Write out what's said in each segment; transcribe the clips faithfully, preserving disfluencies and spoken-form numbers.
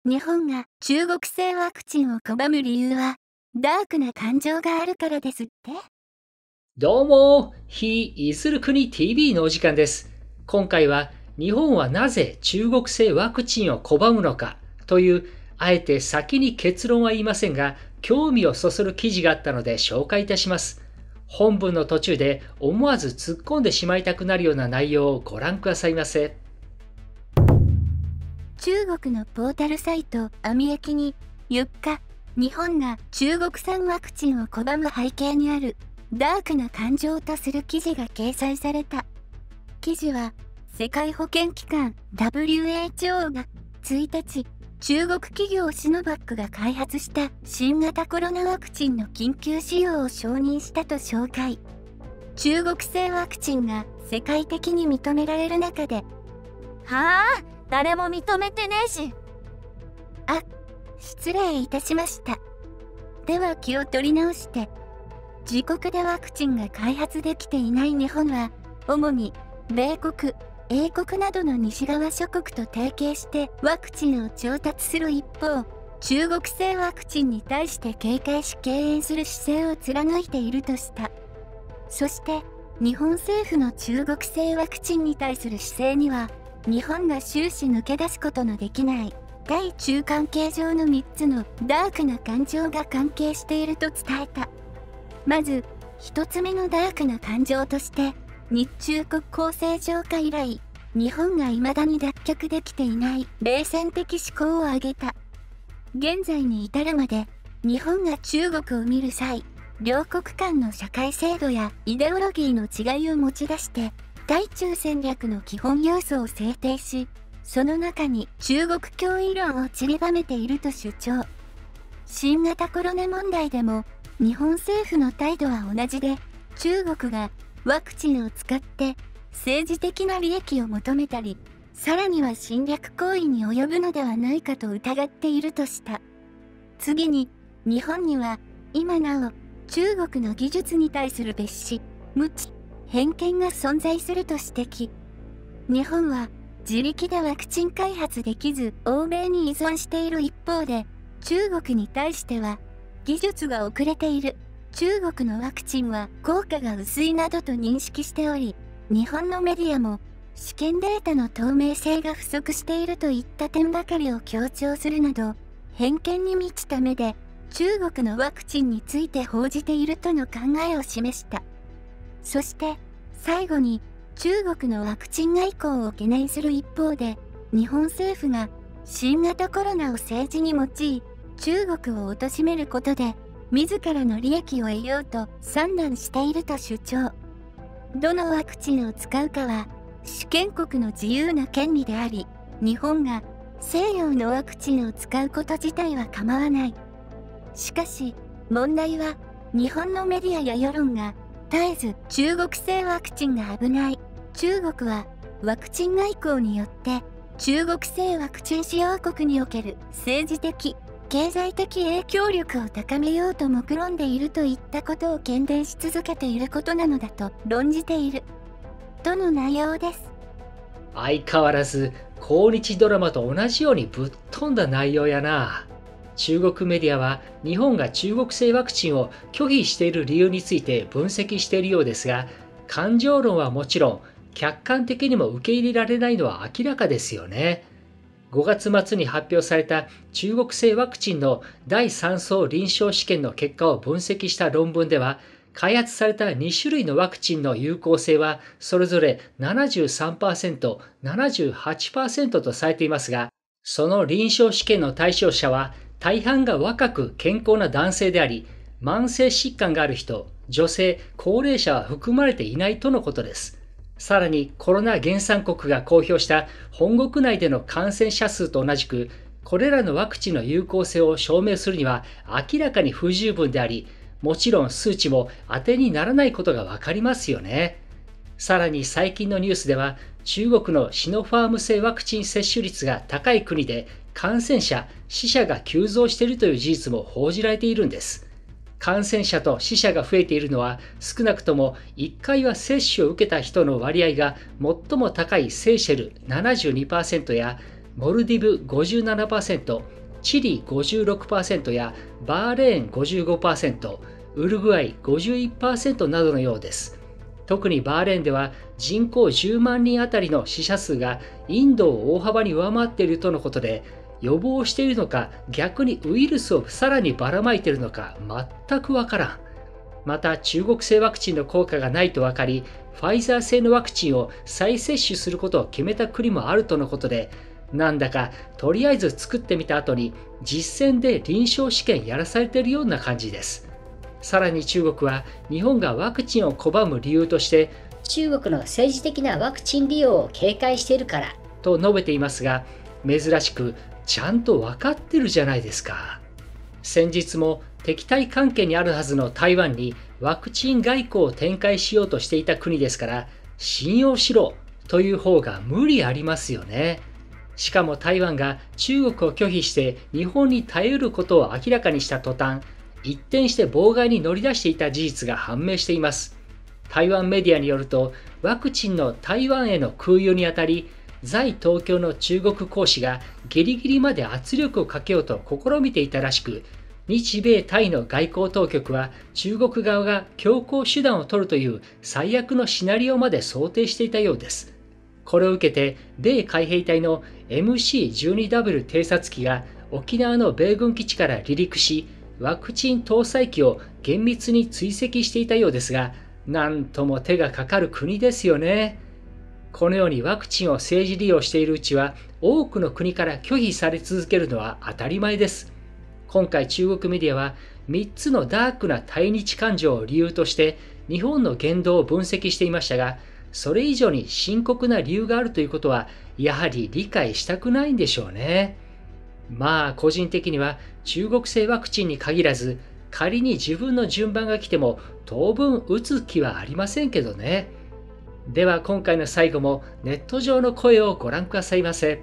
日本が中国製ワクチンを拒む理由は、ダークな感情があるからですって？ どうも、非イスル国 ティーブイ のお時間です。今回は日本はなぜ中国製ワクチンを拒むのかという、あえて先に結論は言いませんが、興味をそそる記事があったので紹介いたします。本文の途中で思わず突っ込んでしまいたくなるような内容をご覧くださいませ。 中国のポータルサイトアミエキによっか、日本が中国産ワクチンを拒む背景にあるダークな感情とする記事が掲載された。記事は世界保健機関 ダブリューエイチオー がついたち、中国企業シノバックが開発した新型コロナワクチンの緊急使用を承認したと紹介。中国製ワクチンが世界的に認められる中で、 はあ、誰も認めてねえし。 あ、失礼いたしました。では気を取り直して。自国でワクチンが開発できていない日本は、主に米国、英国などの西側諸国と提携してワクチンを調達する一方、中国製ワクチンに対して警戒し敬遠する姿勢を貫いているとした。そして、日本政府の中国製ワクチンに対する姿勢には、日本が終始抜け出すことのできない、対中関係上のみっつのダークな感情が関係していると伝えた。まず、一つ目のダークな感情として、日中国交正常化以来、日本が未だに脱却できていない冷戦的思考を挙げた。現在に至るまで、日本が中国を見る際、両国間の社会制度やイデオロギーの違いを持ち出して、対中戦略の基本要素を制定し、その中に中国脅威論を散りばめていると主張。新型コロナ問題でも、日本政府の態度は同じで、中国がワクチンを使って政治的な利益を求めたり、さらには侵略行為に及ぶのではないかと疑っているとした。次に、日本には今なお中国の技術に対する蔑視、無知、偏見が存在すると指摘。日本は自力でワクチン開発できず欧米に依存している一方で、中国に対しては技術が遅れている、中国のワクチンは効果が薄いなどと認識しており、日本のメディアも試験データの透明性が不足しているといった点ばかりを強調するなど、偏見に満ちた目で中国のワクチンについて報じているとの考えを示した。そして最後に、中国のワクチン外交を懸念する一方で、日本政府が新型コロナを政治に用い、中国を貶めることで、自らの利益を得ようと算段していると主張。どのワクチンを使うかは、主権国の自由な権利であり、日本が西洋のワクチンを使うこと自体は構わない。しかし、問題は、日本のメディアや世論が、絶えず中国製ワクチンが危ない。中国はワクチン外交によって中国製ワクチン使用国における政治的、経済的影響力を高めようと目論んでいるといったことを喧伝し続けていることなのだと論じている。との内容です。 相変わらず抗日ドラマと同じようにぶっ飛んだ内容やな。中国メディアは日本が中国製ワクチンを拒否している理由について分析しているようですが、感情論はもちろん客観的にも受け入れられないのは明らかですよね。ごがつ末に発表された中国製ワクチンのだいさん相臨床試験の結果を分析した論文では、開発されたに種類のワクチンの有効性はそれぞれ ななじゅうさんパーセント、ななじゅうはちパーセント とされていますが、その臨床試験の対象者は大半が若く健康な男性であり、慢性疾患がある人、女性、高齢者は含まれていないとのことです。さらにコロナ原産国が公表した本国内での感染者数と同じく、これらのワクチンの有効性を証明するには明らかに不十分であり、もちろん数値も当てにならないことがわかりますよね。さらに最近のニュースでは、中国のシノファーム製ワクチン接種率が高い国で感染者、死者が急増しているという事実も報じられているんです。感染者と死者が増えているのは、少なくともいっかいは接種を受けた人の割合が最も高いセーシェル ななじゅうにパーセント やモルディブ ごじゅうななパーセント、チリ ごじゅうろくパーセント やバーレーン ごじゅうごパーセント、ウルグアイ ごじゅういちパーセント などのようです。特にバーレーンでは人口じゅうまんにんあたりの死者数がインドを大幅に上回っているとのことで、予防しているのか逆にウイルスをさらにばらまいているのか全くわからん。また中国製ワクチンの効果がないと分かり、ファイザー製のワクチンを再接種することを決めた国もあるとのことで、なんだかとりあえず作ってみた後に実践で臨床試験やらされているような感じです。さらに中国は日本がワクチンを拒む理由として、 中国の政治的なワクチン利用を警戒しているからと述べていますが、珍しくちゃんと分かってるじゃないですか。先日も敵対関係にあるはずの台湾にワクチン外交を展開しようとしていた国ですから、信用しろという方が無理ありますよね。しかも台湾が中国を拒否して日本に頼ることを明らかにした途端、一転して妨害に乗り出していた事実が判明しています。台湾メディアによると、ワクチンの台湾への空輸にあたり、在東京の中国公使がギリギリまで圧力をかけようと試みていたらしく、日米タイの外交当局は中国側が強硬手段を取るという最悪のシナリオまで想定していたようです。これを受けて、米海兵隊の エムシーじゅうにダブリュー 偵察機が沖縄の米軍基地から離陸し、ワクチン搭載機を厳密に追跡していたようですが、なんとも手がかかる国ですよね。このようにワクチンを政治利用しているうちは、多くの国から拒否され続けるのは当たり前です。今回中国メディアはみっつのダークな対日感情を理由として日本の言動を分析していましたが、それ以上に深刻な理由があるということはやはり理解したくないんでしょうね。まあ個人的には中国製ワクチンに限らず、仮に自分の順番が来ても当分打つ気はありませんけどね。では今回の最後もネット上の声をご覧くださいませ。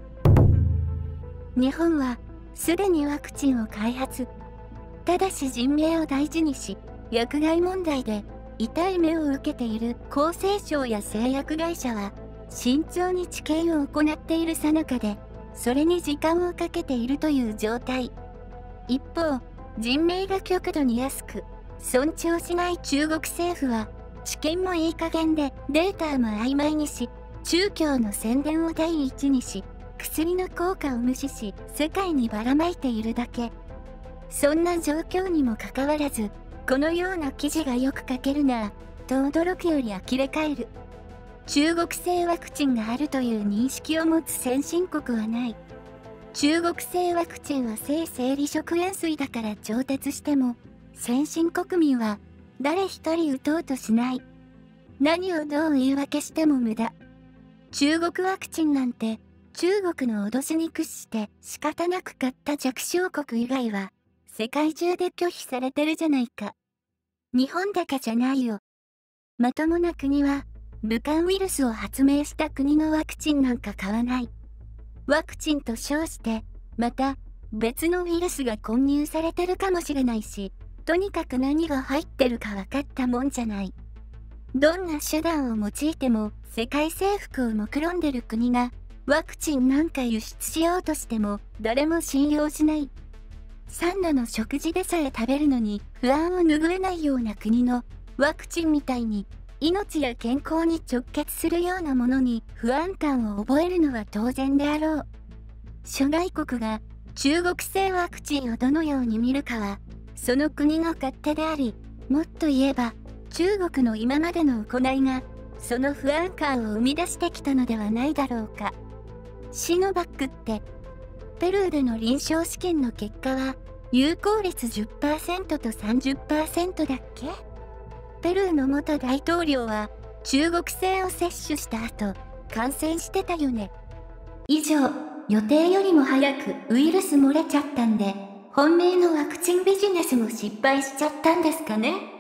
日本はすでにワクチンを開発。ただし人命を大事にし、薬害問題で痛い目を受けている厚生省や製薬会社は慎重に治験を行っている最中で、それに時間をかけているという状態。一方、人命が極度に安く尊重しない中国政府は、治験もいい加減でデータも曖昧にし、中共の宣伝を第一にし、薬の効果を無視し世界にばらまいているだけ。そんな状況にもかかわらず、このような記事がよく書けるなぁと驚くより呆れ返る。中国製ワクチンがあるという認識を持つ先進国はない。中国製ワクチンは性生理食塩水だから調達しても、先進国民は誰一人打とうとしない。何をどう言い訳しても無駄。中国ワクチンなんて中国の脅しに屈して仕方なく買った弱小国以外は世界中で拒否されてるじゃないか。日本だけじゃないよ。まともな国は武漢ウイルスを発明した国のワクチンなんか買わない。ワクチンと称してまた別のウイルスが混入されてるかもしれないし、とにかく何が入ってるか分かったもんじゃない。どんな手段を用いても世界征服を目論んでる国がワクチンなんか輸出しようとしても誰も信用しない。三度の食事でさえ食べるのに不安を拭えないような国のワクチンみたいに命や健康に直結するようなものに不安感を覚えるのは当然であろう。諸外国が中国製ワクチンをどのように見るかはその国の勝手であり、もっと言えば中国の今までの行いがその不安感を生み出してきたのではないだろうか。シノバックってペルーでの臨床試験の結果は有効率 じゅっパーセント と さんじゅっパーセント だっけ？ペルーの元大統領は中国製を接種した後感染してたよね。以上、予定よりも早くウイルス漏れちゃったんで本命のワクチンビジネスも失敗しちゃったんですかね。